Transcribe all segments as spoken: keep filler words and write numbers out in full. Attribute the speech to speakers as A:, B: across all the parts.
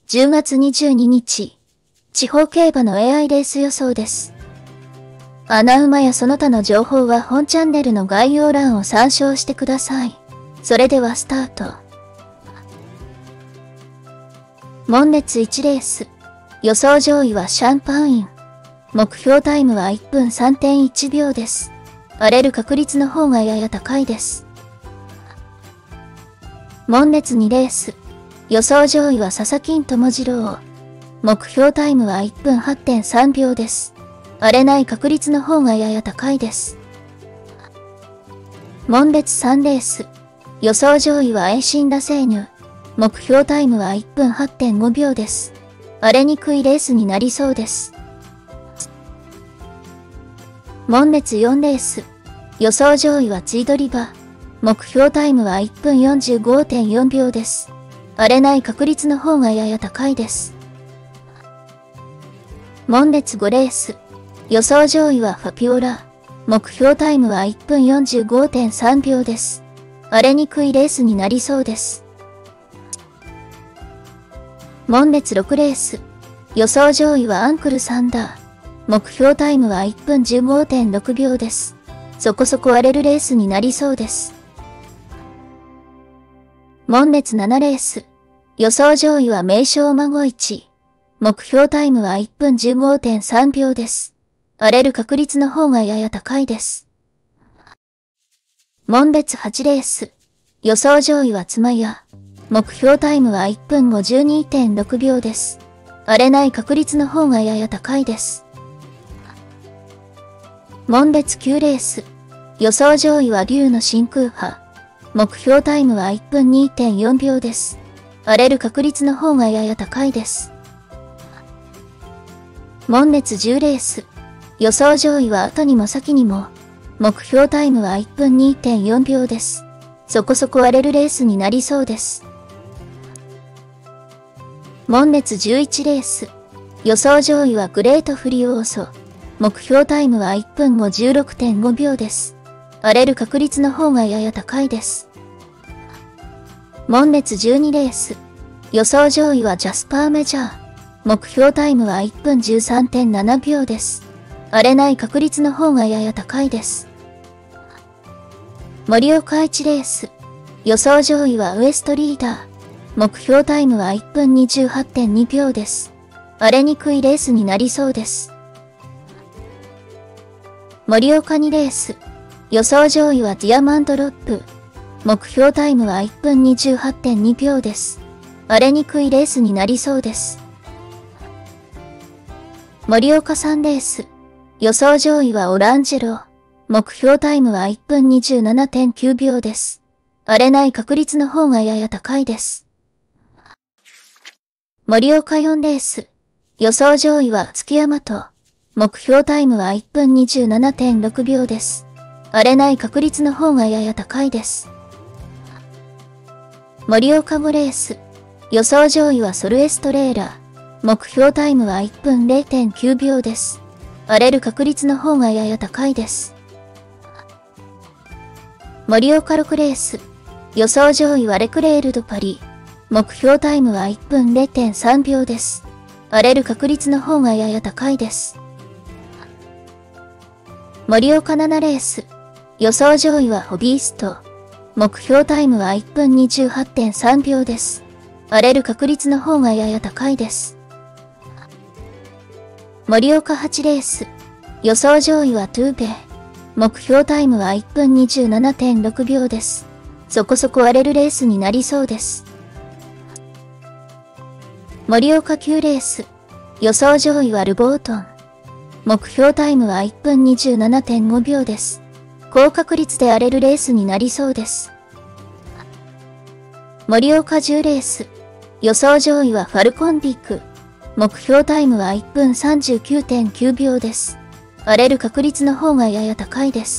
A: じゅうがつにじゅうににち、地方競馬の エーアイ レース予想です。穴馬やその他の情報は本チャンネルの概要欄を参照してください。それではスタート。門列いちレース。予想上位はシャンパイン。目標タイムはいっぷん さんてんいちびょうです。荒れる確率の方がやや高いです。門列にレース。予想上位は佐々木智次郎。目標タイムはいっぷん はってんさんびょうです。荒れない確率の方がやや高いです。門列さんレース。予想上位はエイシンラセーヌ。目標タイムはいっぷん はってんごびょうです。荒れにくいレースになりそうです。門列よんレース。予想上位はツイドリバ。目標タイムはいっぷん よんじゅうごてんよんびょうです。荒れない確率の方がやや高いです。門列ごレース。予想上位はファピオラ。目標タイムはいっぷん よんじゅうごてんさんびょうです。荒れにくいレースになりそうです。門列ろくレース。予想上位はアンクルサンダー。目標タイムはいっぷん じゅうごてんろくびょうです。そこそこ荒れるレースになりそうです。門列ななレース。予想上位は名将孫一。目標タイムはいっぷん じゅうごてんさんびょうです。荒れる確率の方がやや高いです。門列はちレース。予想上位は妻屋。目標タイムはいっぷん ごじゅうにてんろくびょうです。荒れない確率の方がやや高いです。門列きゅうレース。予想上位は竜の真空波。目標タイムはいっぷん にてんよんびょうです。荒れる確率の方がやや高いです。門列じゅうレース。予想上位は後にも先にも。目標タイムはいっぷん にてんよんびょうです。そこそこ荒れるレースになりそうです。門列じゅういちレース。予想上位はグレートフリオーソ。目標タイムはいっぷん ごじゅうろくてんごびょうです。荒れる確率の方がやや高いです。門列じゅうにレース。予想上位はジャスパーメジャー。目標タイムはいっぷん じゅうさんてんななびょうです。荒れない確率の方がやや高いです。盛岡いちレース。予想上位はウエストリーダー。目標タイムはいっぷん にじゅうはってんにびょうです。荒れにくいレースになりそうです。盛岡にレース。予想上位はディアマンドロップ。目標タイムはいっぷん にじゅうはってんにびょうです。荒れにくいレースになりそうです。盛岡さんレース。予想上位はオランジェロ。目標タイムはいっぷん にじゅうななてんきゅうびょうです。荒れない確率の方がやや高いです。盛岡よんレース。予想上位は月山と。目標タイムはいっぷん にじゅうななてんろくびょうです。荒れない確率の方がやや高いです。盛岡ごレース。予想上位はソルエストレーラ。目標タイムはいっぷん れいてんきゅうびょうです。荒れる確率の方がやや高いです。盛岡ろくレース。予想上位はレクレール・ド・パリ。目標タイムはいっぷん れいてんさんびょうです。荒れる確率の方がやや高いです。盛岡ななレース。予想上位はホビースト。目標タイムはいっぷん にじゅうはってんさんびょうです。荒れる確率の方がやや高いです。盛岡はちレース。予想上位はトゥーベ。目標タイムはいっぷん にじゅうななてんろくびょうです。そこそこ荒れるレースになりそうです。盛岡きゅうレース。予想上位はルボートン。目標タイムはいっぷん にじゅうななてんごびょうです。高確率で荒れるレースになりそうです。盛岡じゅうレース。予想上位はファルコンビック。目標タイムはいっぷん さんじゅうきゅうてんきゅうびょうです。荒れる確率の方がやや高いです。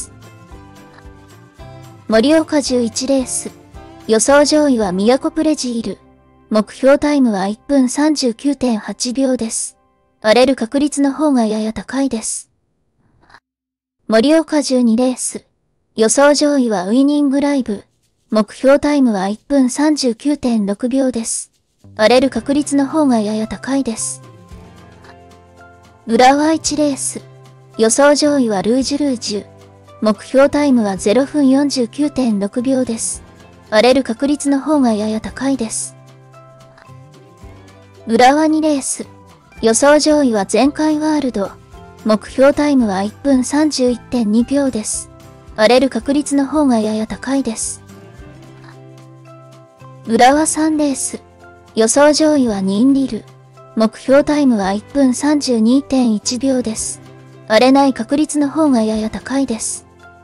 A: 盛岡じゅういちレース。予想上位はミヤコプレジール。目標タイムはいっぷん さんじゅうきゅうてんはちびょうです。荒れる確率の方がやや高いです。盛岡じゅうにレース。予想上位はウイニングライブ。目標タイムはいっぷん さんじゅうきゅうてんろくびょうです。 荒れる確率の方がやや高いです。浦和いちレース。予想上位はルージュルージュ。目標タイムはぜろふんよんじゅうきゅうてんろくびょうです。荒れる確率の方がやや高いです。浦和にレース。予想上位は前回ワールド。目標タイムはいっぷんさんじゅういってんにびょうです。荒れる確率の方がやや高いです。浦和さんレース。予想上位はニンリル。目標タイムはいっぷんさんじゅうにてんいちびょうです。荒れない確率の方がやや高いです。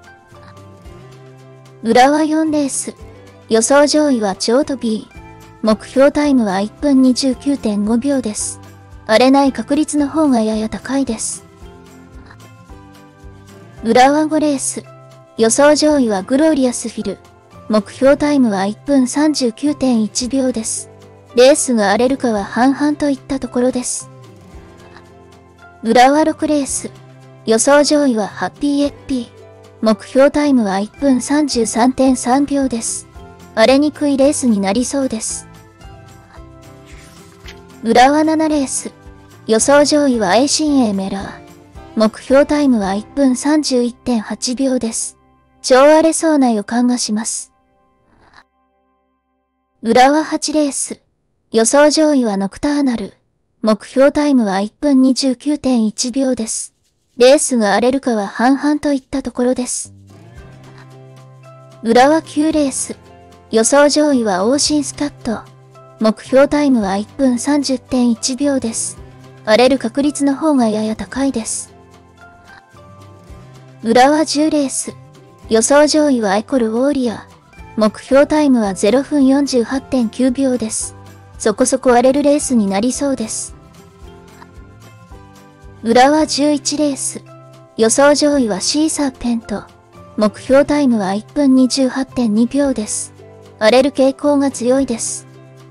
A: 浦和よんレース。予想上位は超飛び。目標タイムはいっぷんにじゅうきゅうてんごびょうです。荒れない確率の方がやや高いです。浦和ごレース。予想上位はグローリアスフィル。目標タイムはいっぷんさんじゅうきゅうてんいちびょうです。レースが荒れるかは半々といったところです。浦和ろくレース。予想上位はハッピーエッピー。目標タイムはいっぷんさんじゅうさんてんさんびょうです。荒れにくいレースになりそうです。浦和ななレース。予想上位はエイシンエーメラー。目標タイムはいっぷんさんじゅういってんはちびょうです。超荒れそうな予感がします。浦和はちレース。予想上位はノクターナル。目標タイムはいっぷんにじゅうきゅうてんいちびょうです。レースが荒れるかは半々といったところです。浦和きゅうレース。予想上位はオーシンスカット。目標タイムはいっぷんさんじゅうてんいちびょうです。荒れる確率の方がやや高いです。浦和じゅうレース。予想上位はエコルウォーリア。目標タイムはぜろふんよんじゅうはってんきゅうびょうです。そこそこ荒れるレースになりそうです。浦和じゅういちレース。予想上位はシーサーペント。目標タイムはいっぷんにじゅうはってんにびょうです。荒れる傾向が強いです。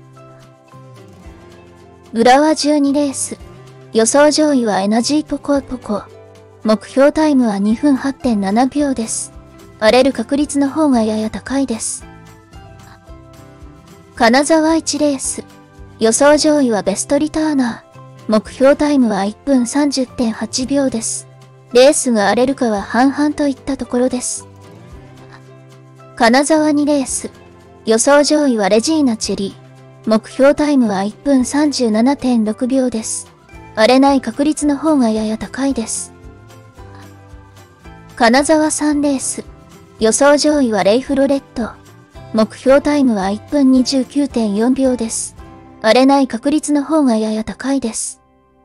A: 浦和じゅうにレース。予想上位はエナジーポコポコ。目標タイムはにふんはってんななびょうです。荒れる確率の方がやや高いです。金沢いちレース。予想上位はベストリターナー。目標タイムはいっぷんさんじゅうてんはちびょうです。レースが荒れるかは半々といったところです。金沢にレース。予想上位はレジーナチェリー。目標タイムはいっぷんさんじゅうななてんろくびょうです。荒れない確率の方がやや高いです。金沢さんレース。予想上位はレイフロレッド。目標タイムはいっぷんにじゅうきゅうてんよんびょうです。荒れない確率の方がやや高いです。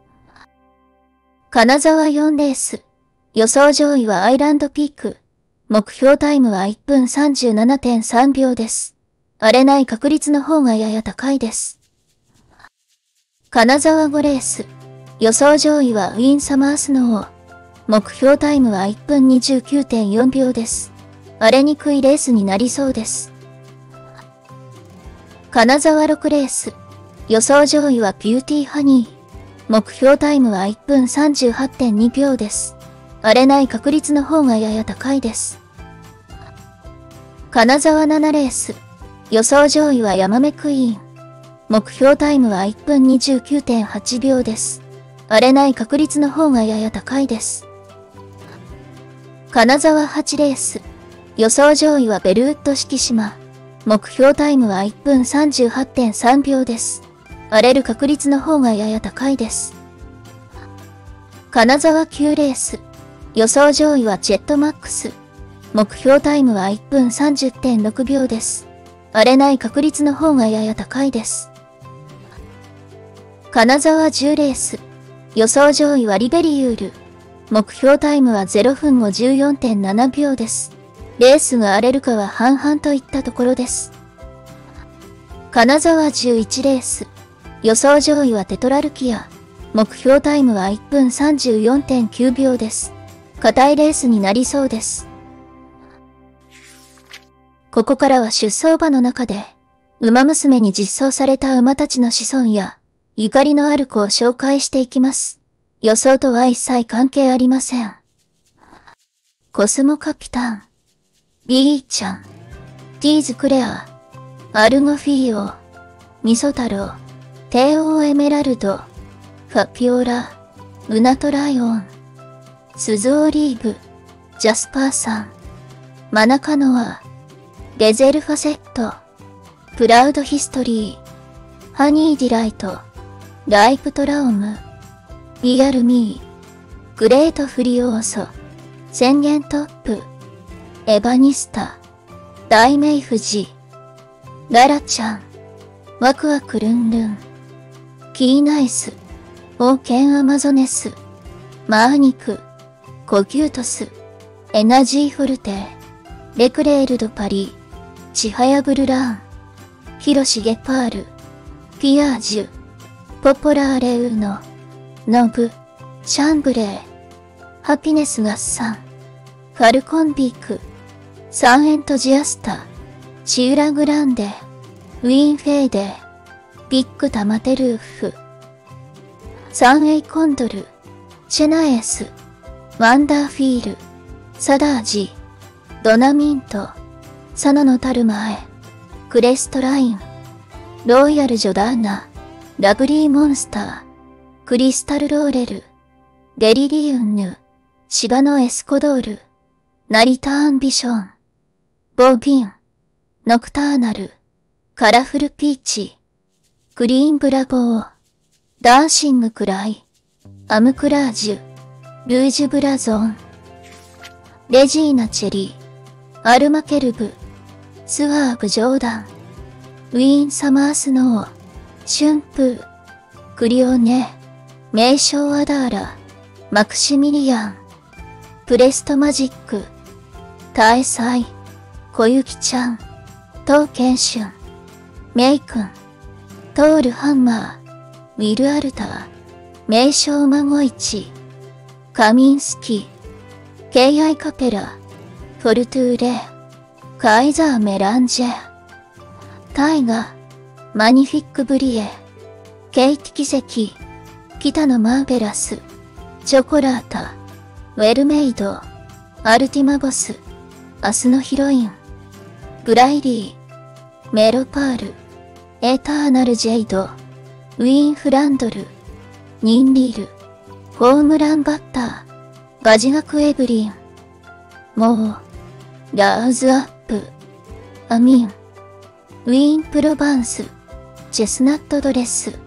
A: 金沢よんレース。予想上位はアイランドピーク。目標タイムはいっぷんさんじゅうななてんさんびょうです。荒れない確率の方がやや高いです。金沢ごレース。予想上位はウィンサマースノー。目標タイムはいっぷんにじゅうきゅうてんよんびょうです。荒れにくいレースになりそうです。金沢ろくレース。予想上位はビューティーハニー。目標タイムはいっぷんさんじゅうはってんにびょうです。荒れない確率の方がやや高いです。金沢ななレース。予想上位はヤマメクイーン。目標タイムはいっぷんにじゅうきゅうてんはちびょうです。荒れない確率の方がやや高いです。金沢はちレース。予想上位はベルウッド四季島。目標タイムはいっぷんさんじゅうはってんさんびょうです。荒れる確率の方がやや高いです。金沢きゅうレース。予想上位はジェットマックス。目標タイムはいっぷんさんじゅうてんろくびょうです。荒れない確率の方がやや高いです。金沢じゅうレース。予想上位はリベリユール。目標タイムはぜろふんごじゅうよんてんななびょうです。レースが荒れるかは半々といったところです。金沢じゅういちレース。予想上位はテトラルキア。目標タイムはいっぷんさんじゅうよんてんきゅうびょうです。硬いレースになりそうです。ここからは出走馬の中で、馬娘に実装された馬たちの子孫や、ゆかりのある子を紹介していきます。予想とは一切関係ありません。コスモカピタン、ビーちゃん、ティーズクレア、アルゴフィーオ、ミソ太郎、 帝王エメラルド、ファピオラ、ウナトライオン、スズオリーブ、ジャスパーサン、マナカノア、レゼルファセット、プラウドヒストリー、ハニーディライト、ライプトラオム、リアルミー、グレートフリオーソ、宣言トップ、エバニスタ、大名富士、ララちゃん、ワクワクルンルン、キーナイス、オーケンアマゾネス、マーニク、コキュートス、エナジーフォルテ、レクレールドパリ、チハヤブルラーン、ヒロシゲパール、ピアージュ、ポポラーレウノ、ノブ、シャンブレー、ハピネスガッサン、ファルコンビーク、サンエントジアスタ、シウラグランデ、ウィーンフェーデ、ビッグタマテルーフ、サンエイコンドル、チェナエス、ワンダーフィール、サダージ、ドナミント、サナのタルマエ、クレストライン、ロイヤルジョダーナ、ラブリーモンスター、クリスタルローレル、レリリウンヌ、シバノエスコドール、ナリタアンビション、ボビン、ノクターナル、カラフルピーチ、グリーンブラボー、ダンシングクライ、アムクラージュ、ルージュブラゾン、レジーナチェリー、アルマケルブ、スワーブジョーダン、ウィーンサマースノー、春風、クリオネ、名称アダーラ、マクシミリアン、プレストマジック、タエサイ、小雪ちゃん、トウケンシュン、メイ君、トールハンマー、ウィルアルター、名称マゴイチ、カミンスキ、ケーアイカペラ、フォルトゥーレ、カイザーメランジェ、タイガ、マニフィックブリエ、ケイティ奇跡、北のマーベラス、チョコラータ、ウェルメイド、アルティマボス、明日のヒロイン、ブライリー、メロパール、エターナルジェイド、ウィーンフランドル、ニンリール、ホームランバッター、バジガクエブリン、モー、ラーズアップ、アミン、ウィーンプロバンス、チェスナットドレス、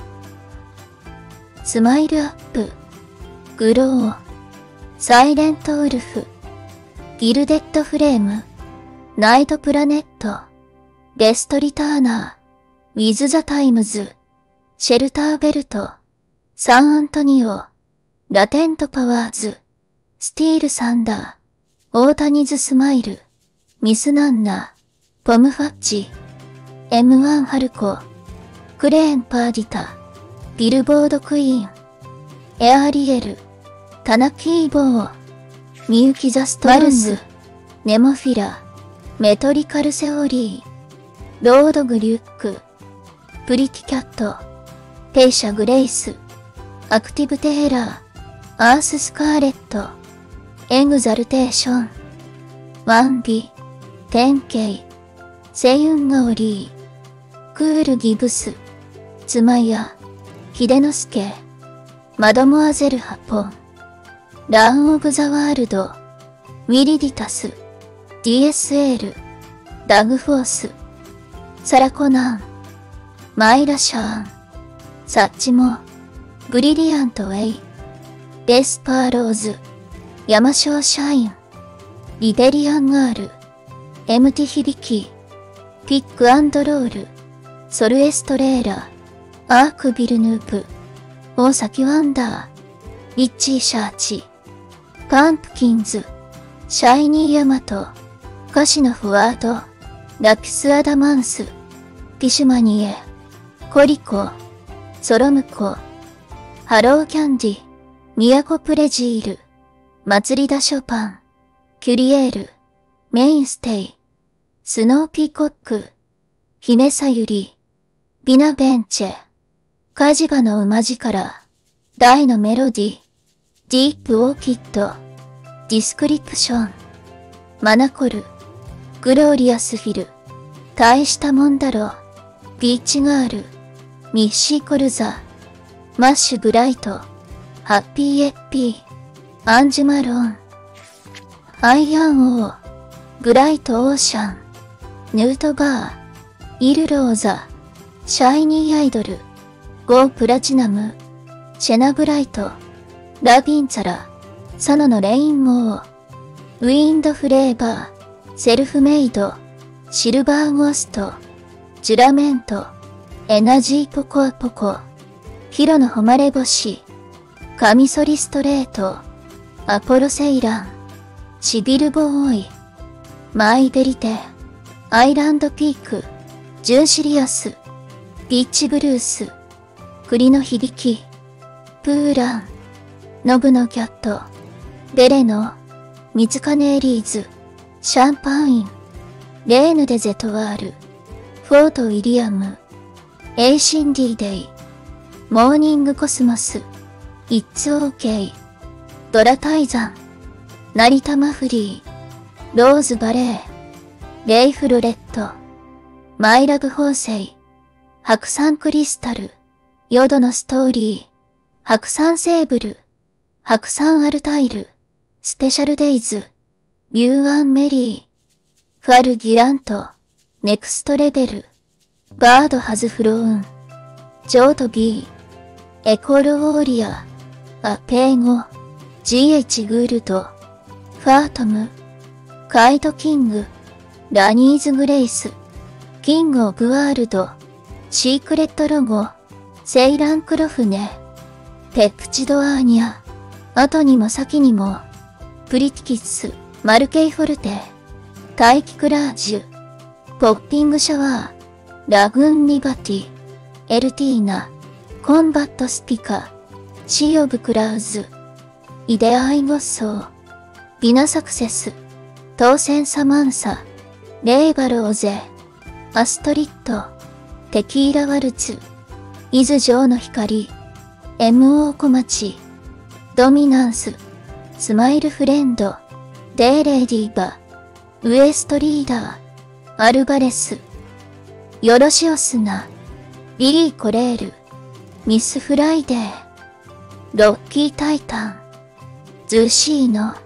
A: スマイルアップ、グロー、サイレントウルフ、ギルデッドフレーム、ナイトプラネット、レストリターナー、ウィズ・ザ・タイムズ、シェルターベルト、サンアントニオ、ラテントパワーズ、スティール・サンダー、オータニズ・スマイル、ミス・ナンナ、ポム・ファッジ、エムワン ハルコ、クレーン・パーディタ、ビルボード・クイーン、エアリエル、タナキーボー、ミユキ・ザ・ストロング、ネモフィラ、メトリカル・セオリー、ロード・グリュック、プリティ・キャット、ペイシャ・グレイス、アクティブ・テーラー、アース・スカーレット、エグザルテーション、ワンビ、テンケイ、セユン・ガオリー、クール・ギブス、ツマヤ、ヒデノスケ、マドモアゼル・ハポン、ラン・オブ・ザ・ワールド、ウィリディタス、ディーエスエール、ダグ・フォース、サラ・コナン、マイラ・シャーン、サッチモ、ブリリアント・ウェイ、デスパーローズ、ヤマショー・シャイン、リベリアン・ガール、エムティ・ヒビキ、ピック・アンド・ロール、ソルエストレーラ、アーク・ビルヌープ、大崎・ワンダー、リッチー・シャーチ、パンプキンズ、シャイニー・ヤマト、カシノ・フワード、ラピス・アダマンス、ピシュマニエ、コリコ、ソロムコ、ハロー・キャンディ、ミヤコ・プレジール、祭りだショパン、キュリエール、メインステイ、スノーピーコック、姫さゆり、ビナベンチェ、カジバの馬力、大のメロディ、ディープオーキッド、ディスクリプション、マナコル、グローリアスフィル、大したもんだろ、ビーチガール、 ミッシー・コルザ、マッシュ・ブライト、ハッピー・エッピー、アンジュ・マロン、アイアン・オー、ブライト・オーシャン、ヌートバー、イル・ローザ、シャイニー・アイドル、ゴー・プラチナム、シェナ・ブライト、ラビンツァラ、サノのレイン・モー、ウィンド・フレーバー、セルフメイド、シルバー・ゴースト、ジュラメント、エナジー・ポコポコ、ヒロの誉れ星、カミソリストレート、アポロセイラン、シビル・ボーイ、マイ・ベリテ、アイランド・ピーク、ジュン・シリアス、ビッチ・ブルース、栗の響き、プーラン、ノブのキャット、ベレノ、ミツカネエリーズ、シャンパイン、レーヌ・デ・ゼトワール、フォート・ウィリアム、エイシンディ・デイ、モーニング・コスモス、イッツ・オーケー、ドラ・タイザン、成田・マフリー、ローズ・バレー、レイフ・ロレット、マイ・ラブ・ホーセイ、白山クリスタル、ヨドのストーリー、白山セーブル、白山アルタイル、スペシャルデイズ、ビューアン・メリー、ファル・ギラント、ネクストレベル、バード・ハズ・フローン、ジョート・ビー、エコロ・ウォーリア、アペーゴ、ジーエイチ・グールド、ファートム、カイト・キング、ラニーズ・グレイス、キング・オブ・ワールド、シークレット・ロゴ、セイラン・クロフネ、ペプチド・アーニャ、後にも先にも、プリティキッス、マルケイ・フォルテ、大気クラージュ、ポッピング・シャワー、ラグーン・リバティ、エルティーナ、コンバット・スピカ、シー・オブ・クラウズ、イデア・アイ・ゴッソー、ビナ・サクセス、当選・サマンサ、レイバローゼ、アストリッド、テキーラ・ワルツ、イズ・ジョーの光、エムオー 小町、ドミナンス、スマイル・フレンド、デーレイディーバ、ウエストリーダー、アルバレス、ヨロシオスナ、ビリー・コレール、ミス・フライデー、ロッキー・タイタン、ズーシーノ。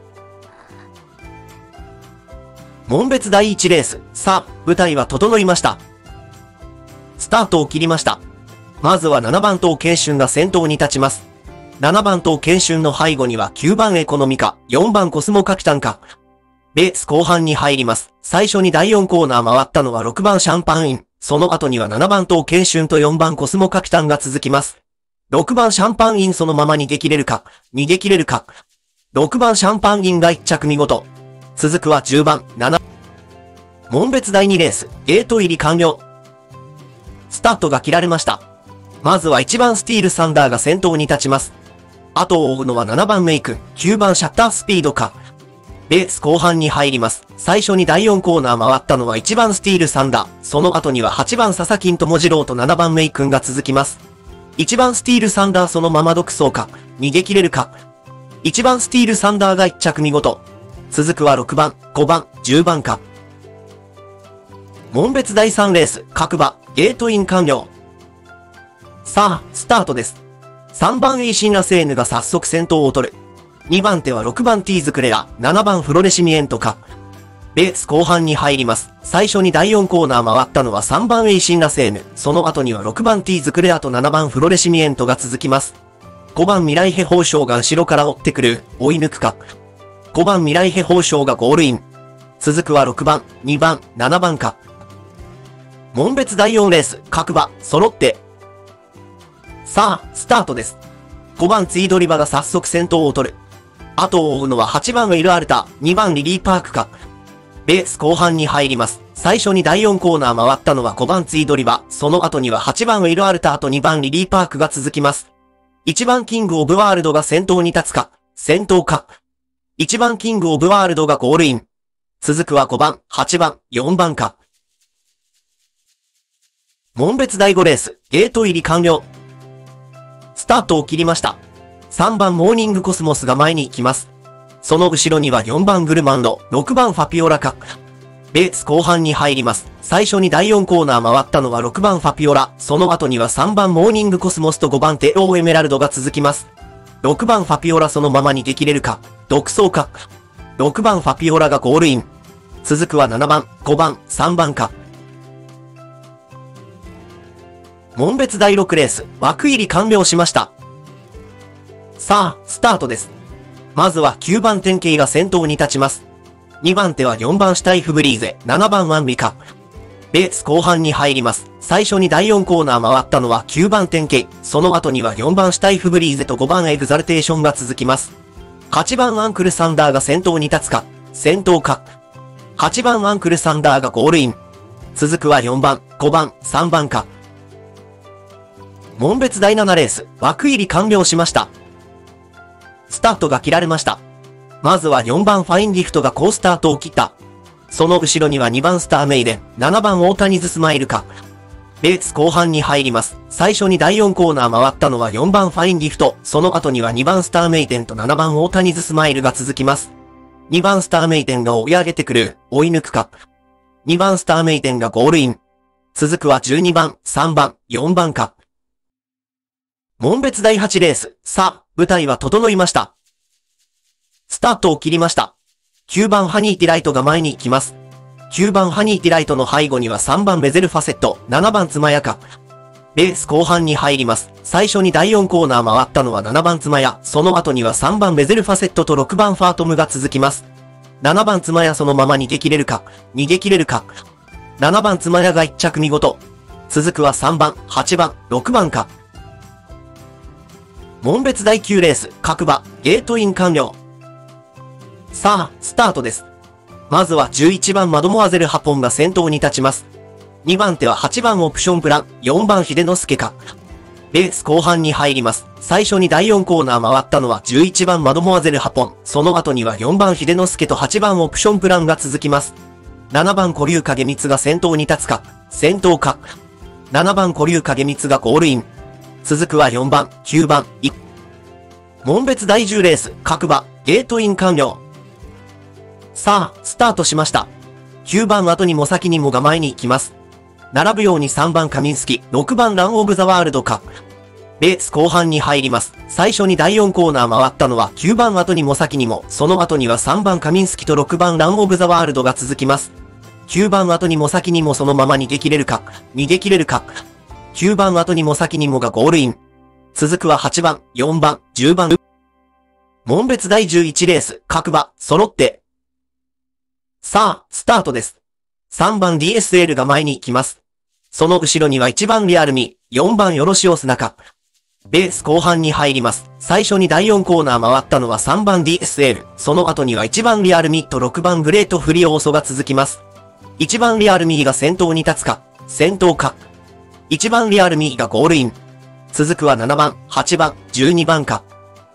B: 門別だいいちレース、さあ、舞台は整いました。スタートを切りました。まずはななばん頭慶春が先頭に立ちます。ななばん頭慶春の背後にはきゅうばんエコノミカ、よんばんコスモカピタンか。レース後半に入ります。最初にだいよんコーナー回ったのはろくばんシャンパンイン。その後にはななばん頭慶春とよんばんコスモカピタンが続きます。ろくばんシャンパンインそのまま逃げ切れるか、逃げ切れるか。ろくばんシャンパンインがいっ着見事。続くはじゅうばん、なな。門別だいにレース、ゲート入り完了。スタートが切られました。まずはいちばんスティールサンダーが先頭に立ちます。後を追うのはななばんメイク、きゅうばんシャッタースピードか。レース後半に入ります。最初にだいよんコーナー回ったのはいちばんスティールサンダー。その後にははちばんササキンとモジローとななばんメイクンが続きます。いちばんスティールサンダーそのまま独走か。逃げ切れるか。いちばんスティールサンダーがいっ着見事。続くはろくばん、ごばん、じゅうばんか。門別だいさんレース、各馬、ゲートイン完了。さあ、スタートです。さんばんエイシンラセーヌが早速先頭を取る。にばん手はろくばんティーズクレア、ななばんフロレシミエントか。レース後半に入ります。最初にだいよんコーナー回ったのはさんばんエイシンラセーヌ。その後にはろくばんティーズクレアとななばんフロレシミエントが続きます。ごばん未来ヘ宝章が後ろから追ってくる。追い抜くか。ごばん未来ヘ宝章がゴールイン。続くはろくばん、にばん、ななばんか。門別だいよんレース、各馬、揃って。さあ、スタートです。ごばんツイドリバが早速先頭を取る。後を追うのははちばんエルアルタ、にばんリリーパークか。レース後半に入ります。最初にだいよんコーナー回ったのはごばんツイドリバ、その後にははちばんエルアルタとにばんリリーパークが続きます。いちばんキングオブワールドが先頭に立つか、先頭か。いちばんキングオブワールドがゴールイン。続くはごばん、はちばん、よんばんか。門別だいごレース、ゲート入り完了。スタートを切りました。さんばんモーニングコスモスが前に行きます。その後ろにはよんばんグルマンド、ろくばんファピオラか。 レース後半に入ります。最初にだいよんコーナー回ったのはろくばんファピオラ、その後にはさんばんモーニングコスモスとごばんテオーエメラルドが続きます。ろくばんファピオラそのままにできれるか、独走か。ろくばんファピオラがゴールイン。続くはななばん、ごばん、さんばんか。門別だいろくレース、枠入り完了しました。さあ、スタートです。まずはきゅうばんテンケイが先頭に立ちます。にばん手はよんばんシュタイフブリーゼ、ななばんワンミカ。レース後半に入ります。最初にだいよんコーナー回ったのはきゅうばんテンケイ、その後にはよんばんシュタイフブリーゼとごばんエグザルテーションが続きます。はちばんアンクルサンダーが先頭に立つか、先頭か。はちばんアンクルサンダーがゴールイン。続くはよんばん、ごばん、さんばんか。門別だいななレース、枠入り完了しました。スタートが切られました。まずはよんばんファインギフトが好スタートを切った。その後ろにはにばんスターメイデン、ななばん大谷ズスマイルか。レース後半に入ります。最初にだいよんコーナー回ったのはよんばんファインギフト、その後にはにばんスターメイデンとななばん大谷ズスマイルが続きます。にばんスターメイデンが追い上げてくる、追い抜くか。にばんスターメイデンがゴールイン。続くはじゅうにばん、さんばん、よんばんか。門別だいはちレース、さあ、舞台は整いました。スタートを切りました。きゅうばんハニーティライトが前に行きます。きゅうばんハニーティライトの背後にはさんばんベゼルファセット、ななばんツマヤか。レース後半に入ります。最初にだいよんコーナー回ったのはななばんツマヤ、その後にはさんばんベゼルファセットとろくばんファートムが続きます。ななばんツマヤそのまま逃げ切れるか、逃げ切れるか。ななばんツマヤがいっ着見事。続くはさんばん、はちばん、ろくばんか。門別だいきゅうレース、各馬、ゲートイン完了。さあ、スタートです。まずはじゅういちばんマドモアゼルハポンが先頭に立ちます。にばん手ははちばんオプションプラン、よんばん秀之助か。レース後半に入ります。最初にだいよんコーナー回ったのはじゅういちばんマドモアゼルハポン、その後にはよんばん秀之助とはちばんオプションプランが続きます。ななばん古竜影光が先頭に立つか、先頭か。ななばん古竜影光がゴールイン。続くはよんばん、きゅうばん、い。門別だいじゅうレース、各馬、ゲートイン完了。さあ、スタートしました。きゅうばん後にも先にもが前に行きます。並ぶようにさんばんカミンスキ、ろくばんランオブザワールドか。レース後半に入ります。最初にだいよんコーナー回ったのはきゅうばん後にも先にも、その後にはさんばんカミンスキとろくばんランオブザワールドが続きます。きゅうばん後にも先にもそのまま逃げ切れるか、逃げ切れるか。きゅうばん後にも先にもがゴールイン。続くははちばん、よんばん、じゅうばん。門別だいじゅういちレース、各馬、揃って。さあ、スタートです。さんばん ディーエスエル が前に行きます。その後ろにはいちばんリアルミ、よんばんヨロシオスナカ。レース後半に入ります。最初にだいよんコーナー回ったのはさんばん ディーエスエル、その後にはいちばんリアルミとろくばんグレートフリオーソが続きます。いちばんリアルミーが先頭に立つか、先頭か。いちばんリアルミーがゴールイン。続くはななばん、はちばん、じゅうにばんか。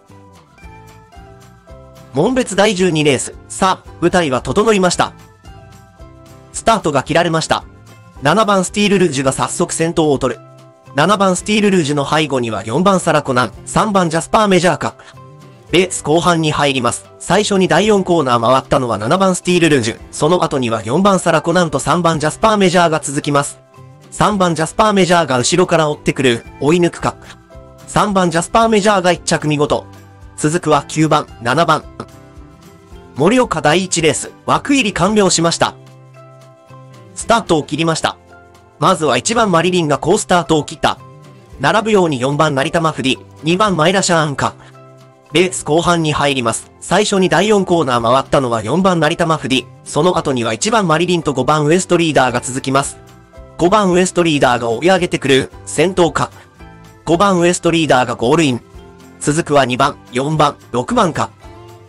B: 門別だいじゅうにレース、さあ、舞台は整いました。スタートが切られました。ななばんスティールルージュが早速先頭を取る。ななばんスティールルージュの背後にはよんばんサラコナン、さんばんジャスパーメジャーか。レース後半に入ります。最初にだいよんコーナー回ったのはななばんスティールルージュ、その後にはよんばんサラコナンとさんばんジャスパーメジャーが続きます。さんばんジャスパーメジャーが後ろから追ってくる、追い抜くか。さんばんジャスパーメジャーがいっ着見事。続くはきゅうばん、ななばん。盛岡だいいちレース、枠入り完了しました。スタートを切りました。まずはいちばんマリリンが好スタートを切った。並ぶようによんばん成田マフディ、にばんマイラシャーンか。レース後半に入ります。最初にだいよんコーナー回ったのはよんばん成田マフディ、その後にはいちばんマリリンとごばんウエストリーダーが続きます。ごばんウエストリーダーが追い上げてくる、先頭か。ごばんウエストリーダーがゴールイン。続くはにばん、よんばん、ろくばんか。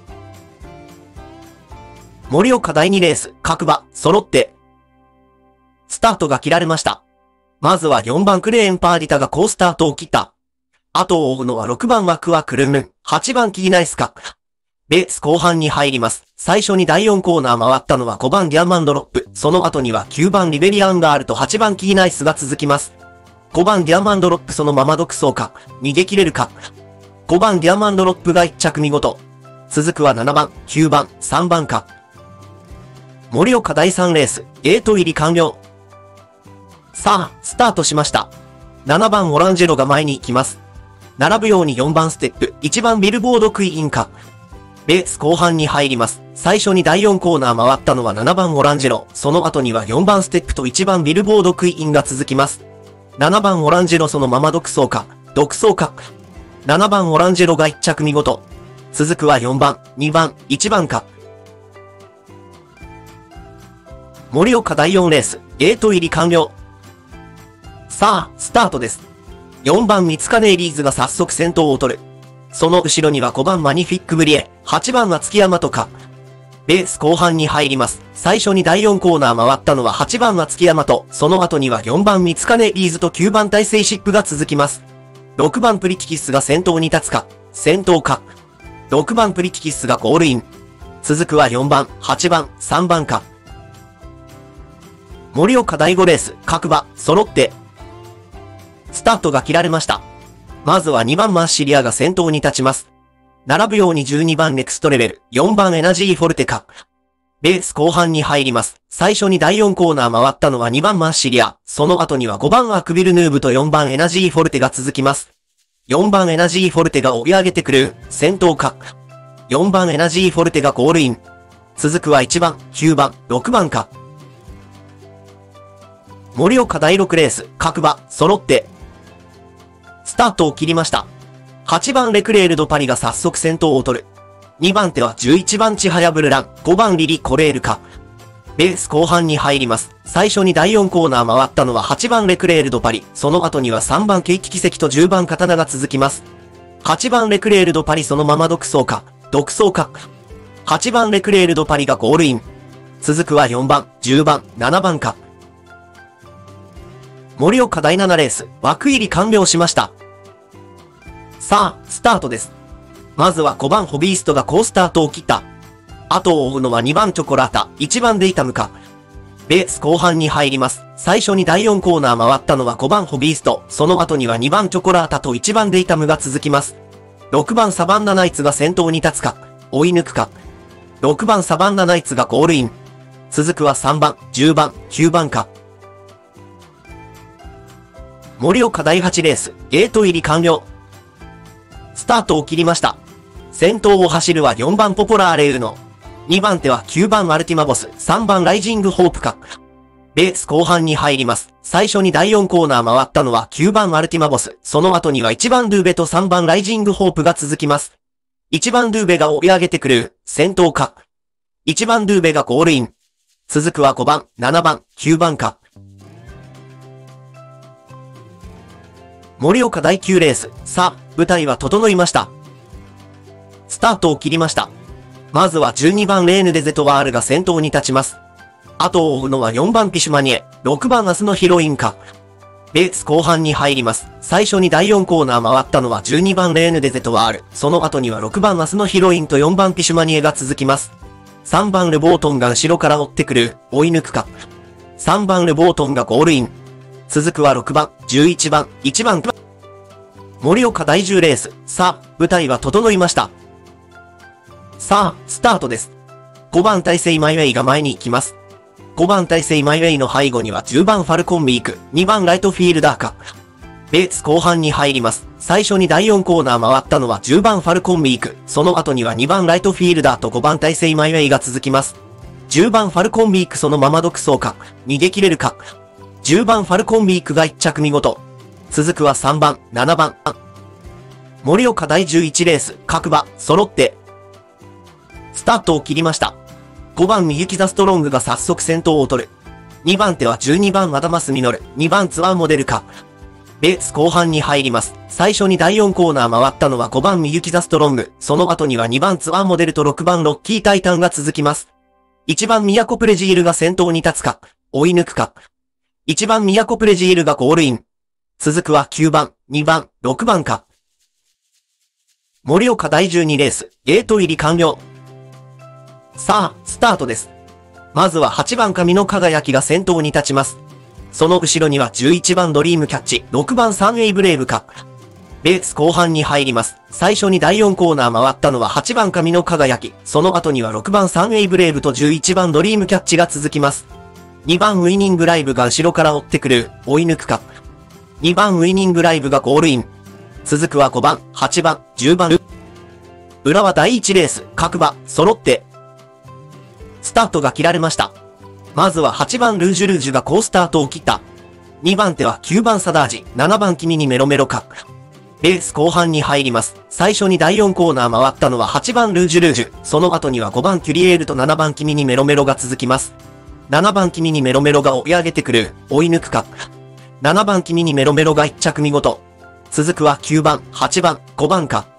B: 盛岡だいにレース、各馬、揃って。スタートが切られました。まずはよんばんクレーンパーディタが好スタートを切った。後を追うのはろくばんワクワクルンルン、はちばんキーナイスか。レース後半に入ります。最初にだいよんコーナー回ったのはごばんディアマンドロップ、その後にはきゅうばんリベリアンガールとはちばんキーナイスが続きます。ごばんディアマンドロップそのまま独走か、逃げ切れるか。ごばんディアマンドロップがいっ着見事。続くはななばん、きゅうばん、さんばんか。 盛岡だいさんレース、ゲート入り完了。さあ、スタートしました。ななばんオランジェロが前に行きます。並ぶようによんばんステップ、いちばんビルボードクイーンか。レース後半に入ります。最初にだいよんコーナー回ったのはななばんオランジェロ、その後にはよんばんステップといちばんビルボードクイーンが続きます。ななばんオランジェロそのまま独走か、独走か。ななばんオランジェロがいっちゃく見事。続くはよんばん、にばん、いちばんか。盛岡だいよんレース、ゲート入り完了。さあ、スタートです。よんばん三塚ネイリーズが早速先頭を取る。その後ろにはごばんマニフィックブリエ、はちばんは月山とか。レース後半に入ります。最初にだいよんコーナー回ったのははちばんは月山と、その後にはよんばん三塚ネイリーズときゅうばん大西シップが続きます。ろくばんプリティキスが先頭に立つか、先頭か。ろくばんプリティキスがゴールイン。続くはよんばん、はちばん、さんばんか。盛岡だいごレース、各馬、揃って、スタートが切られました。まずはにばんマッシリアが先頭に立ちます。並ぶようにじゅうにばんネクストレベル、よんばんエナジーフォルテか。レース後半に入ります。最初にだいよんコーナー回ったのはにばんマッシリア、その後にはごばんアクビルヌーブとよんばんエナジーフォルテが続きます。よんばんエナジーフォルテが追い上げてくる、先頭か。よんばんエナジーフォルテがゴールイン。続くはいちばん、きゅうばん、ろくばんか。盛岡だいろくレース、各馬、揃って、スタートを切りました。はちばんレクレールドパリが早速先頭を取る。にばん手はじゅういちばんチハヤブルラン、ごばんリリコレールか。レース後半に入ります。最初にだいよんコーナー回ったのははちばんレクレールドパリ、その後にはさんばんケイキ奇跡とじゅうばん刀が続きます。はちばんレクレールドパリそのまま独走か、独走か。はちばんレクレールドパリがゴールイン。続くはよんばん、じゅうばん、ななばんか。盛岡だいななレース、枠入り完了しました。さあ、スタートです。まずはごばんホビーストが好スタートを切った。後を追うのはにばんチョコラータ、いちばんデイタムか。レース後半に入ります。最初にだいよんコーナー回ったのはごばんホビースト、その後にはにばんチョコラータといちばんデイタムが続きます。ろくばんサバンナナイツが先頭に立つか、追い抜くか。ろくばんサバンナナイツがゴールイン。続くはさんばん、じゅうばん、きゅうばんか。盛岡だいはちレース、ゲート入り完了。スタートを切りました。先頭を走るはよんばんポポラーレールの。にばん手はきゅうばんアルティマボス、さんばんライジングホープか。レース後半に入ります。最初にだいよんコーナー回ったのはきゅうばんアルティマボス、その後にはいちばんドゥーベとさんばんライジングホープが続きます。いちばんドゥーベが追い上げてくる、先頭か。いちばんドゥーベがゴールイン。続くはごばん、ななばん、きゅうばんか。盛岡だいきゅうレース、さあ、舞台は整いました。スタートを切りました。まずはじゅうにばんレーヌデゼトワールが先頭に立ちます。後を追うのはよんばんピシュマニエ、ろくばん明日のヒロインか。レース後半に入ります。最初にだいよんコーナー回ったのはじゅうにばんレーヌデゼトワール、その後にはろくばん明日のヒロインとよんばんピシュマニエが続きます。さんばんルボートンが後ろから追ってくる、追い抜くか。さんばんルボートンがゴールイン。続くはろくばん、じゅういちばん、いちばん。盛岡だいじゅうレース、さあ、舞台は整いました。さあ、スタートです。ごばん大西マイウェイが前に行きます。ごばん大西マイウェイの背後にはじゅうばんファルコンビーク、にばんライトフィールダーか。レース後半に入ります。最初にだいよんコーナー回ったのはじゅうばんファルコンビーク、その後にはにばんライトフィールダーとごばん大西マイウェイが続きます。じゅうばんファルコンビークそのまま独走か、逃げ切れるか。じゅうばんファルコンビークがいっ着見事。続くはさんばん、ななばん。盛岡だいじゅういちレース、各馬、揃って、スタートを切りました。ごばんミユキザストロングが早速先頭を取る。にばん手はじゅうにばんアダマスミノル、にばんツアーモデルか。レース後半に入ります。最初にだいよんコーナー回ったのはごばんミユキザストロング、その後にはにばんツアーモデルとろくばんロッキータイタンが続きます。いちばんミヤコプレジールが先頭に立つか、追い抜くか。いちばんミヤコプレジールがゴールイン。続くはきゅうばん、にばん、ろくばんか。盛岡だいじゅうにレース、ゲート入り完了。さあ、スタートです。まずははちばん神の輝きが先頭に立ちます。その後ろにはじゅういちばんドリームキャッチ、ろくばんサンエイブレイブか。 レース後半に入ります。最初にだいよんコーナー回ったのははちばん神の輝き。その後にはろくばんサンウェイブレイブとじゅういちばんドリームキャッチが続きます。にばんウィニングライブが後ろから追ってくる。追い抜くか。にばんウィニングライブがゴールイン。続くはごばん、はちばん、じゅうばん。裏はだいいちレース、各馬、揃って。スタートが切られました。まずははちばんルージュルージュが好スタートを切った。にばん手はきゅうばんサダージ、ななばん君にメロメロか。レース後半に入ります。最初にだいよんコーナー回ったのははちばんルージュルージュ。その後にはごばんキュリエールとななばん君にメロメロが続きます。ななばん君にメロメロが追い上げてくる。追い抜くか。ななばん君にメロメロがいっ着見事。続くはきゅうばん、はちばん、ごばんか。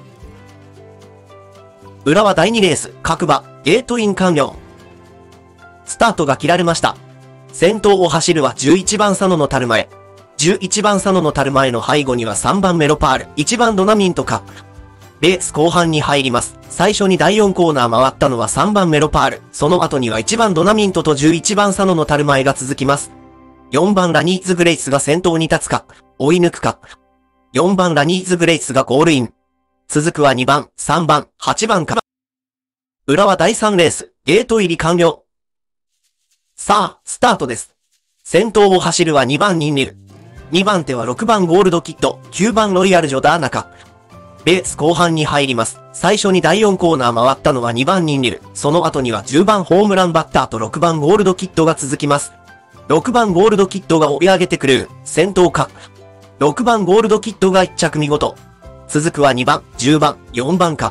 B: 裏はだいにレース、各馬、ゲートイン完了。スタートが切られました。先頭を走るはじゅういちばんサノのタルマエ。じゅういちばんサノのタルマエの背後にはさんばんメロパール、いちばんドナミントか。レース後半に入ります。最初にだいよんコーナー回ったのはさんばんメロパール。その後にはいちばんドナミントとじゅういちばんサノのタルマエが続きます。よんばんラニーズグレイスが先頭に立つか。追い抜くか。よんばんラニーズグレイスがゴールイン。続くはにばん、さんばん、はちばんか。裏はだいさんレース、ゲート入り完了。さあ、スタートです。先頭を走るはにばんニンニル。にばん手はろくばんゴールドキット、きゅうばんロイヤルジョダーナか。レース後半に入ります。最初にだいよんコーナー回ったのはにばんニンニル。その後にはじゅうばんホームランバッターとろくばんゴールドキットが続きます。ろくばんゴールドキットが追い上げてくる。先頭か。ろくばんゴールドキットがいっ着見事。続くはにばん、じゅうばん、よんばんか。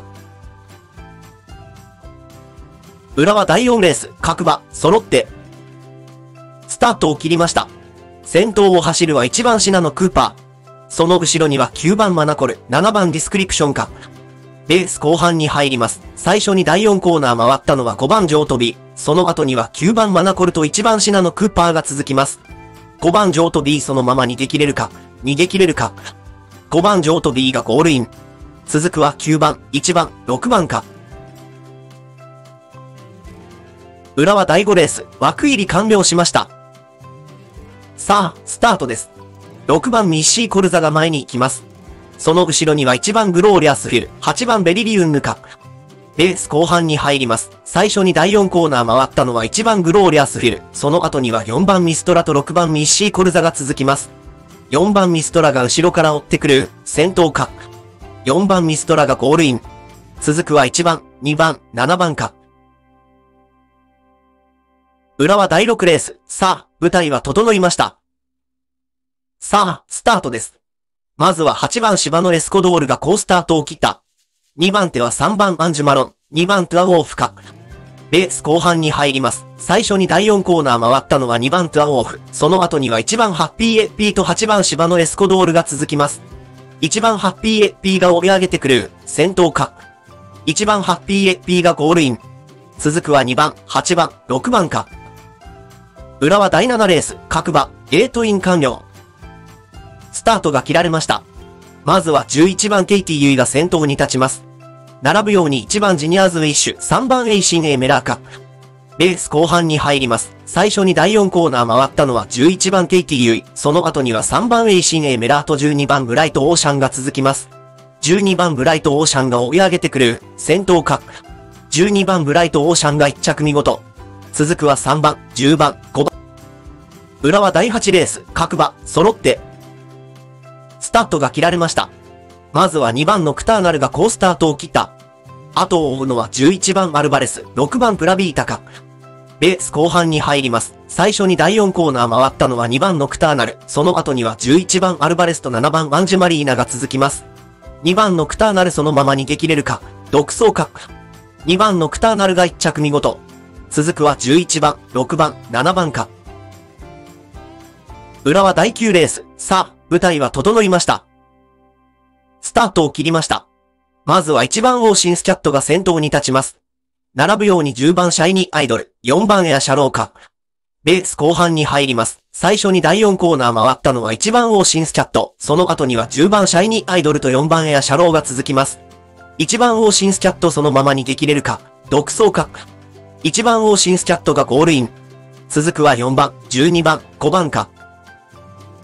B: 裏はだいよんレース、各馬、揃って。スタートを切りました。先頭を走るはいちばんシナのクーパー。その後ろにはきゅうばんマナコル、ななばんディスクリプションか。レース後半に入ります。最初にだいよんコーナー回ったのはごばんジョートビー。その後にはきゅうばんマナコルといちばんシナのクーパーが続きます。ごばんジョートビーそのまま逃げ切れるか。逃げ切れるか。ごばんジョートビーがゴールイン。続くはきゅうばん、いちばん、ろくばんか。裏はだいごレース、枠入り完了しました。さあ、スタートです。ろくばんミッシーコルザが前に行きます。その後ろにはいちばんグローリアスフィル、はちばんベリリウンヌか。レース後半に入ります。最初にだいよんコーナー回ったのはいちばんグローリアスフィル。その後にはよんばんミストラとろくばんミッシーコルザが続きます。よんばんミストラが後ろから追ってくる。先頭か。よんばんミストラがゴールイン。続くはいちばん、にばん、ななばんか。裏はだいろくレース。さあ、舞台は整いました。さあ、スタートです。まずははちばん芝のエスコドールが好スタートを切った。にばん手はさんばんアンジュマロン、にばんトゥアウォーフか。レース後半に入ります。最初にだいよんコーナー回ったのはにばんトゥアウォーフ。その後にはいちばんハッピーエッピーとはちばん芝のエスコドールが続きます。いちばんハッピーエッピーが追い上げてくる。先頭か。いちばんハッピーエッピーがゴールイン。続くはにばん、はちばん、ろくばんか。裏はだいななレース、各馬、ゲートイン完了。スタートが切られました。まずはじゅういちばんケイティユイが先頭に立ちます。並ぶようにいちばんジニアーズウィッシュ、さんばんエイシンエーメラーカ。レース後半に入ります。最初にだいよんコーナー回ったのはじゅういちばんケイティユイ。その後にはさんばんエイシンエーメラーとじゅうにばんブライトオーシャンが続きます。じゅうにばんブライトオーシャンが追い上げてくる。先頭か。じゅうにばんブライトオーシャンがいっ着見事。続くはさんばん、じゅうばん、ごばん。裏はだいはちレース、各馬、揃って。スタートが切られました。まずはにばんのクターナルが好スタートを切った。後を追うのはじゅういちばんアルバレス、ろくばんプラビータか。レース後半に入ります。最初にだいよんコーナー回ったのはにばんのクターナル。その後にはじゅういちばんアルバレスとななばんアンジュマリーナが続きます。にばんのクターナルそのまま逃げ切れるか。独走か。にばんのクターナルがいっ着見事。続くはじゅういちばん、ろくばん、ななばんか。裏はだいきゅうレース。さあ、舞台は整いました。スタートを切りました。まずはいちばんオーシンスキャットが先頭に立ちます。並ぶようにじゅうばんシャイニーアイドル、よんばんエアシャローか。レース後半に入ります。最初にだいよんコーナー回ったのはいちばんオーシンスキャット。その後にはじゅうばんシャイニーアイドルとよんばんエアシャローが続きます。いちばんオーシンスキャットそのままにできれるか。独走か。いちばんオーシンスキャットがゴールイン。続くはよんばん、じゅうにばん、ごばんか。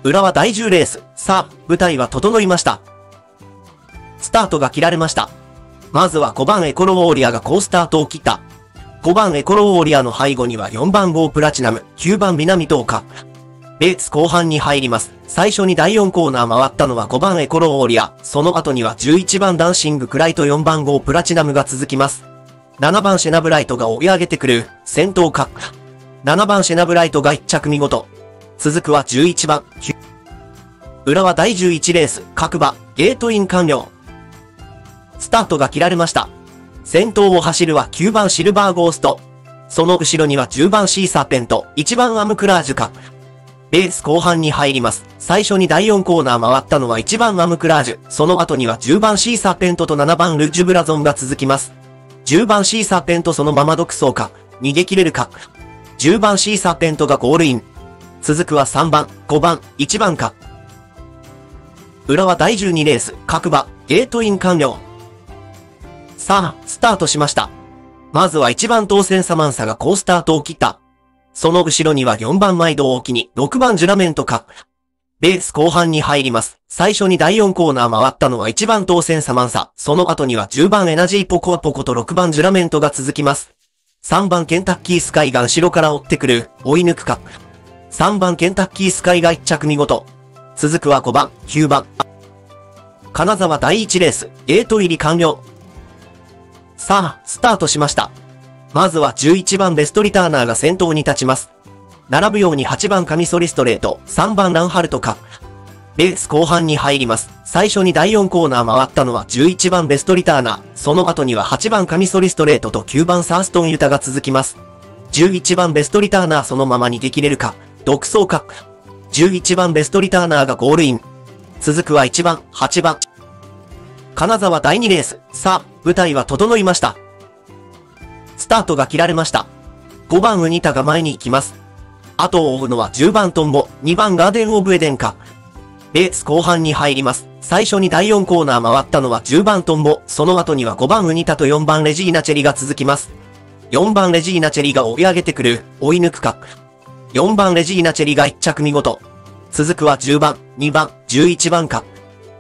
B: 浦和だいじゅうレース。さあ、舞台は整いました。スタートが切られました。まずはごばんエコロウォーリアが好スタートを切った。ごばんエコロウォーリアの背後にはよんばんゴープラチナム、きゅうばん南東華。レース後半に入ります。最初にだいよんコーナー回ったのはごばんエコロウォーリア。その後にはじゅういちばんダンシングクライとよんばんゴープラチナムが続きます。ななばんシェナブライトが追い上げてくる。先頭か。ななばんシェナブライトがいっ着見事。続くはじゅういちばん。浦和だいじゅういちレース。各馬、ゲートイン完了。スタートが切られました。先頭を走るはきゅうばんシルバーゴースト。その後ろにはじゅうばんシーサーペント、いちばんアムクラージュか。レース後半に入ります。最初にだいよんコーナー回ったのはいちばんアムクラージュ。その後にはじゅうばんシーサーペントとななばんルッジュブラゾンが続きます。じゅうばんシーサーペントそのまま独走か。逃げ切れるか。じゅうばんシーサーペントがゴールイン。続くはさんばん、ごばん、いちばんか。浦和だいじゅうにレース。各馬、ゲートイン完了。さあ、スタートしました。まずはいちばん当選サマンサが好スタートを切った。その後ろにはよんばんマイドを機にろくばんジュラメントか。レース後半に入ります。最初にだいよんコーナー回ったのはいちばん当選サマンサ。その後にはじゅうばんエナジーポコアポコとろくばんジュラメントが続きます。さんばんケンタッキースカイが後ろから追ってくる。追い抜くか。さんばんケンタッキースカイがいっ着見事。続くはごばん、きゅうばん。金沢だいいちレース。ゲート入り完了。さあ、スタートしました。まずはじゅういちばんベストリターナーが先頭に立ちます。並ぶようにはちばんカミソリストレート、さんばんランハルトか。レース後半に入ります。最初にだいよんコーナー回ったのはじゅういちばんベストリターナー。その後にははちばんカミソリストレートときゅうばんサーストンユタが続きます。じゅういちばんベストリターナーそのまま逃げ切れるか。独走か。じゅういちばんベストリターナーがゴールイン。続くはいちばん、はちばん。金沢だいにレース。さあ、舞台は整いました。スタートが切られました。ごばんウニタが前に行きます。後を追うのはじゅうばんトンボ、にばんガーデンオブエデンか。レース後半に入ります。最初にだいよんコーナー回ったのはじゅうばんトンボ、その後にはごばんウニタとよんばんレジーナチェリが続きます。よんばんレジーナチェリが追い上げてくる。追い抜くか。よんばんレジーナチェリがいっ着見事。続くはじゅうばん、にばん、じゅういちばんか。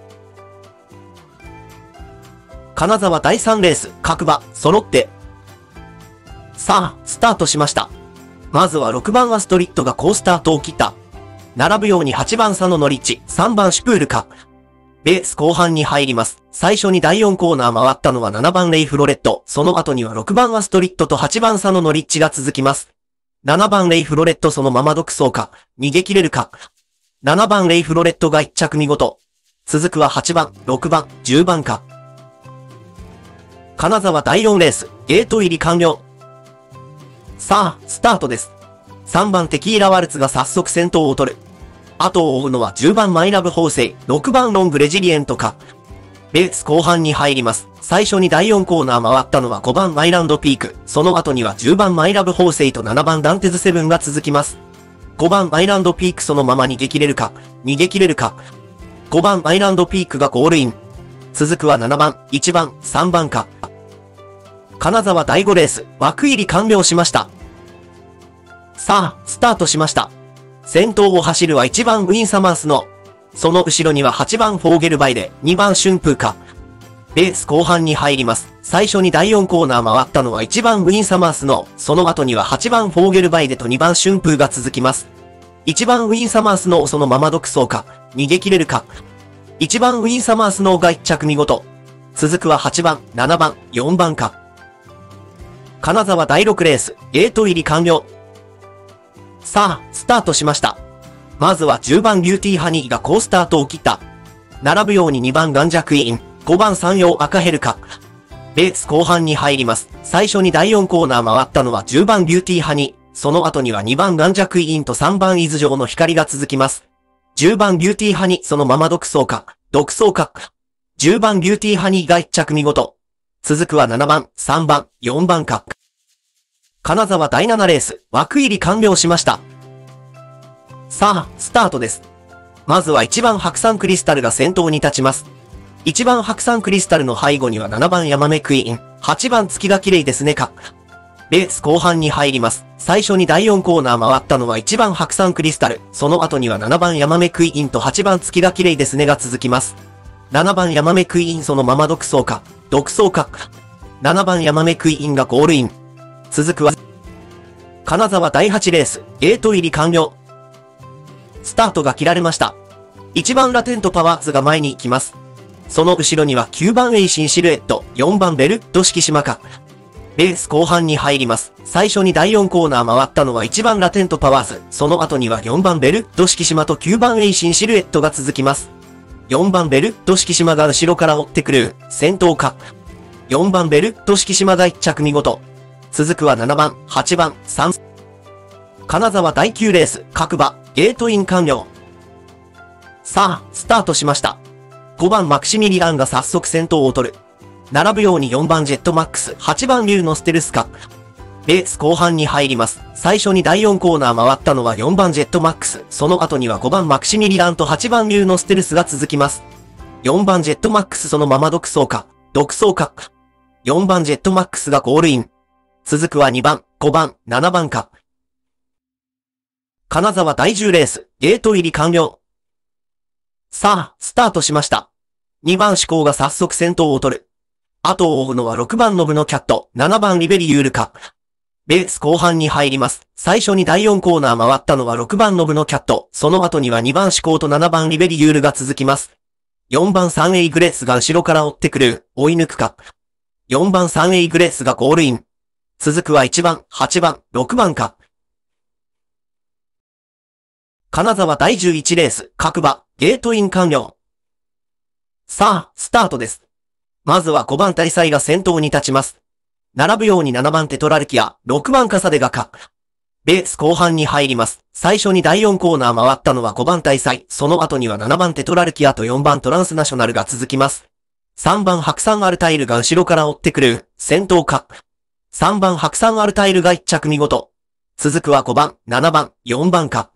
B: 金沢だいさんレース。各馬、揃って。さあ、スタートしました。まずはろくばんアストリットが好スタートを切った。並ぶようにはちばんサノノリッチ、さんばんシュプールか。レース後半に入ります。最初にだいよんコーナー回ったのはななばんレイフロレット。その後にはろくばんアストリットとはちばんサノノリッチが続きます。ななばんレイフロレットそのまま独走か。逃げ切れるか。ななばんレイフロレットがいっ着見事。続くははちばん、ろくばん、じゅうばんか。金沢だいよんレース。ゲート入り完了。さあ、スタートです。さんばんテキーラワルツが早速先頭を取る。後を追うのはじゅうばんマイラブ法政、ろくばんロングレジリエントか。レース後半に入ります。最初にだいよんコーナー回ったのはごばんマイランドピーク。その後にはじゅうばんマイラブ法政とななばんダンテズセブンが続きます。ごばんマイランドピークそのまま逃げ切れるか。逃げ切れるか。ごばんマイランドピークがゴールイン。続くはななばん、いちばん、さんばんか。金沢だいごレース、枠入り完了しました。さあ、スタートしました。先頭を走るはいちばんウィンサマースの。その後ろにははちばんフォーゲルバイで、にばん春風か。レース後半に入ります。最初にだいよんコーナー回ったのはいちばんウィンサマースの。その後にははちばんフォーゲルバイでとにばん春風が続きます。いちばんウィンサマースのそのまま独走か。逃げ切れるか。いちばんウィンサマースのがいっ着見事。続くははちばん、ななばん、よんばんか。金沢だいろくレース、ゲート入り完了。さあ、スタートしました。まずはじゅうばんビューティーハニーが好スタートを切った。並ぶようににばんガンジャクイーン、ごばん山陽赤ヘルカ。レース後半に入ります。最初にだいよんコーナー回ったのはじゅうばんビューティーハニー。その後にはにばんガンジャクイーンとさんばん伊豆城の光が続きます。じゅうばんビューティーハニーそのまま独走か。独走か。じゅうばんビューティーハニーがいっ着見事。続くはななばん、さんばん、よんばんか。金沢だいななレース、枠入り完了しました。さあ、スタートです。まずはいちばん白山クリスタルが先頭に立ちます。いちばん白山クリスタルの背後にはななばんヤマメクイーン、はちばん月が綺麗ですねか。 レース後半に入ります。最初にだいよんコーナー回ったのはいちばん白山クリスタル、その後にはななばんヤマメクイーンとはちばん月田綺麗ですねが続きます。ななばんヤマメクイーンそのまま独走か、独走か。ななばんヤマメクイーンがゴールイン。続くは、金沢だいはちレース、ゲート入り完了。スタートが切られました。いちばんラテントパワーズが前に行きます。その後ろにはきゅうばんエイシンシルエット、よんばんベルト式島か。レース後半に入ります。最初にだいよんコーナー回ったのはいちばんラテントパワーズ、その後にはよんばんベルト式島ときゅうばんエイシンシルエットが続きます。よんばんベルト式島が後ろから追ってくる、先頭か。よんばんベルト式島がいっ着見事。続くはななばん、はちばん、さん。金沢だいきゅうレース、各馬、ゲートイン完了。さあ、スタートしました。ごばんマクシミリアンが早速先頭を取る。並ぶようによんばんジェットマックス、はちばん竜のステルスカ。レース後半に入ります。最初にだいよんコーナー回ったのはよんばんジェットマックス、その後にはごばんマクシミリアンとはちばん竜のステルスが続きます。よんばんジェットマックスそのまま独走か、独走か。よんばんジェットマックスがゴールイン。続くはにばん、ごばん、ななばんか。金沢だいじゅうレース、ゲート入り完了。さあ、スタートしました。にばん志向が早速先頭を取る。後を追うのはろくばんノブのキャット、ななばんリベリユールか。レース後半に入ります。最初にだいよんコーナー回ったのはろくばんノブのキャット、その後にはにばん志向とななばんリベリユールが続きます。よんばんサンエイグレースが後ろから追ってくる、追い抜くか。よんばんサンエイグレースがゴールイン。続くはいちばん、はちばん、ろくばんか。金沢だいじゅういちレース、各馬、ゲートイン完了。さあ、スタートです。まずはごばん大祭が先頭に立ちます。並ぶようにななばんテトラルキア、ろくばんカサデガか。レース後半に入ります。最初にだいよんコーナー回ったのはごばん大祭、その後にはななばんテトラルキアとよんばんトランスナショナルが続きます。さんばん白山アルタイルが後ろから追ってくる、先頭か。さんばん白山アルタイルがいっ着見事。続くはごばん、ななばん、よんばんか。